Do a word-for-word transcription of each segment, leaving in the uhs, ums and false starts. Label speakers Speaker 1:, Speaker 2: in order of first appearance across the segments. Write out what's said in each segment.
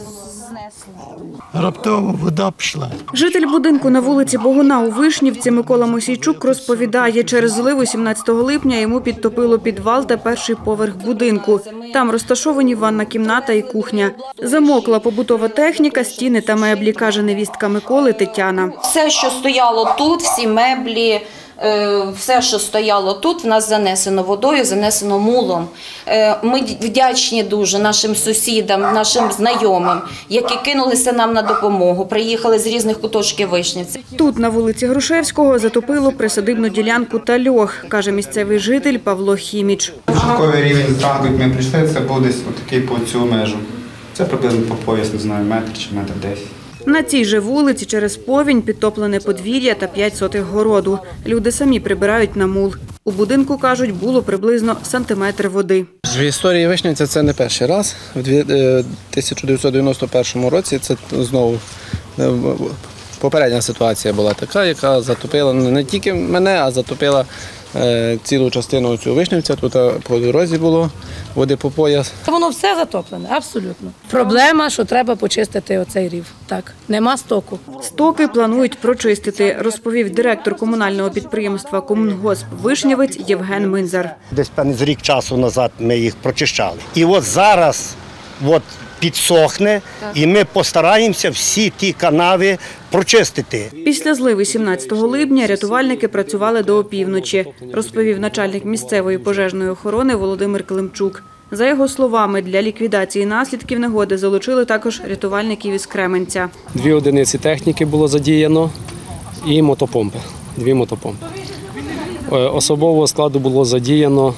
Speaker 1: знесло.
Speaker 2: Раптово вода пішла.
Speaker 3: Житель будинку на вулиці Богуна у Вишнівці Микола Мосійчук розповідає, через зливу сімнадцятого липня йому підтопило підвал та перший поверх будинку. Там розташовані ванна кімната і кухня. Замокла побутова техніка, стіни та меблі, каже невістка Миколи Тетяна.
Speaker 1: Все, що стояло тут, всі меблі, все, що стояло тут, в нас занесено водою, занесено мулом. Ми вдячні дуже нашим сусідам, нашим знайомим, які кинулися нам на допомогу, приїхали з різних куточків Вишнівці.
Speaker 3: Тут, на вулиці Грушевського, затопило присадибну ділянку та льох, каже місцевий житель Павло Хіміч.
Speaker 4: Початковий рівень зранку, як ми прийшли, це був десь отакий по цю межу. Це приблизно по пояс, не знаю, метр чи метр десять.
Speaker 3: На цій же вулиці через повінь підтоплене подвір'я та п'ять сотих городу. Люди самі прибирають на мул. У будинку, кажуть, було приблизно сантиметр води.
Speaker 5: В історії Вишнівця це не перший раз. В тисяча дев'ятсот дев'яносто першому році це знову попередня ситуація була така, яка затопила не тільки мене, а затопила цілу частину цього Вишнівця. Тут по дорозі було води по пояс.
Speaker 6: Воно все затоплене, абсолютно. Проблема, що треба почистити оцей рів. Так, нема стоку.
Speaker 3: Стоки планують прочистити, розповів директор комунального підприємства «Комунгосп Вишнівець» Євген Минзар.
Speaker 7: Десь певний з рік часу назад ми їх прочищали. І от зараз от підсохне, і ми постараємося всі ті канави прочистити.
Speaker 3: Після зливи сімнадцятого липня рятувальники працювали до опівночі, розповів начальник місцевої пожежної охорони Володимир Климчук. За його словами, для ліквідації наслідків негоди залучили також рятувальників із Кременця.
Speaker 8: Дві одиниці техніки було задіяно і мотопомпи. Дві мотопомпи. Особового складу було задіяно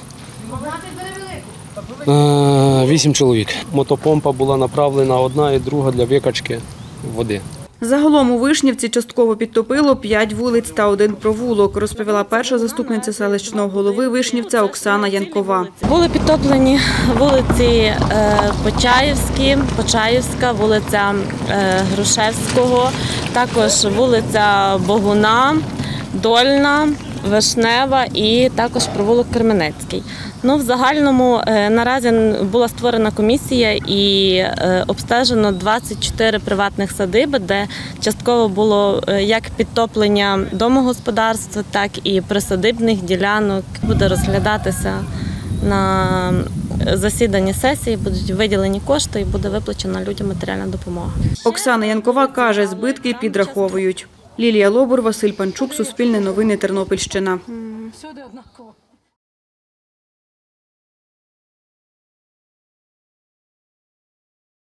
Speaker 8: вісім чоловік. Мотопомпа була направлена одна і друга для викачки води.
Speaker 3: Загалом у Вишнівці частково підтопило п'ять вулиць та один провулок, розповіла перша заступниця селищного голови Вишнівця Оксана Янкова.
Speaker 9: Були підтоплені вулиці Почаївські, Почаївська, вулиця Грушевського, також вулиця Богуна, Дольна, Вишнева і також провулок Кременецький. Ну, в загальному наразі була створена комісія і обстежено двадцять чотири приватних садиби, де частково було як підтоплення домогосподарства, так і присадибних ділянок. Буде розглядатися на засіданні сесії, будуть виділені кошти і буде виплачена людям матеріальна допомога.
Speaker 3: Оксана Янкова каже, збитки підраховують. Лілія Лобур, Василь Панчук, Суспільне новини, Тернопільщина.
Speaker 6: Всюди однаково.